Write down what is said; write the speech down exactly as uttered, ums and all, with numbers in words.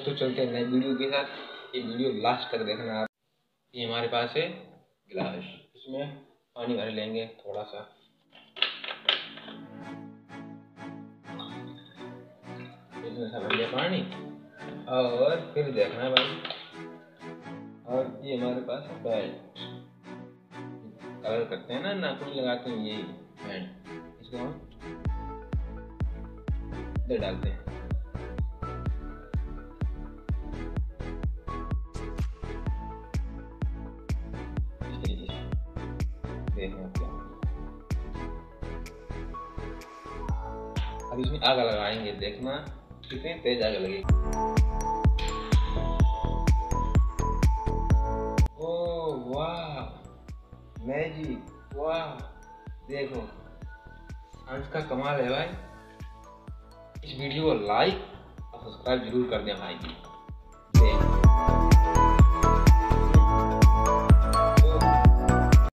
तो चलते हैं नई वीडियो के साथ। ये वीडियो लास्ट तक देखना आप। ये हमारे पास है गिलास, इसमें पानी भर लेंगे थोड़ा सा। इसमें से भर लिया पानी और फिर देखना है भाई। और ये हमारे पास है बेल्ट, कलर करते हैं ना, नाखून लगाते हैं, यही बेल्ट। इसको हम इधर डालते हैं। देखना क्या, अब इसमें आग लगाएंगे, देखना कितनी तेज आग लगेगी। ओह वाह, मैजिक, वाह, देखो अंश का कमाल है भाई। इस वीडियो को लाइक और सब्सक्राइब जरूर कर दें भाई।